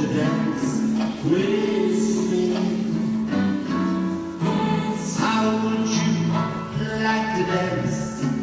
dance with me? How would you like to dance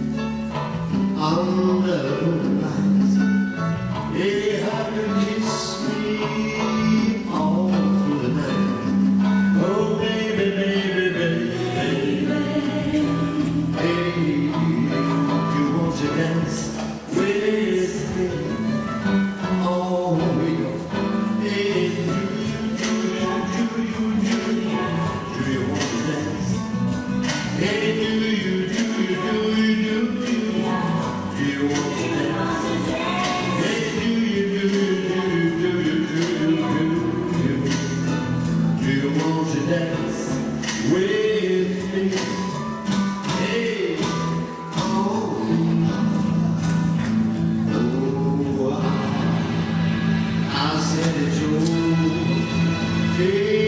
under the moonlight? Hey, hug and kiss me all through the night. Oh baby, baby, baby, baby. Hey, you want to dance with me? Oh, hey, do you want to dance? Hey, do you want to dance? Hey, do you want to dance with me? Hey, I said it's okay.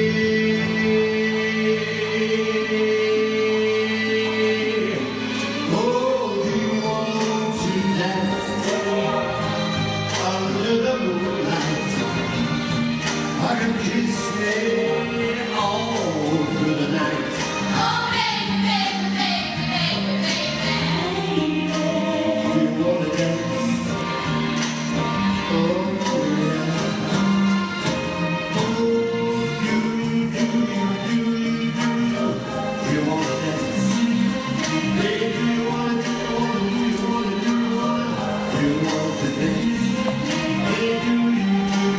I can kiss me all through the night. Oh baby, baby, baby, baby, baby. You wanna dance? Oh yeah. Oh, do you wanna dance? Baby, do you want to dance? Hey, do you?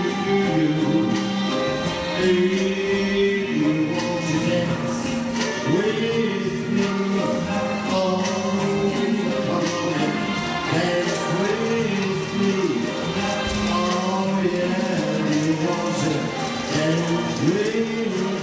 Hey, you want to dance with me? Oh, come on, dance with me. Oh, yeah, you want to dance with me?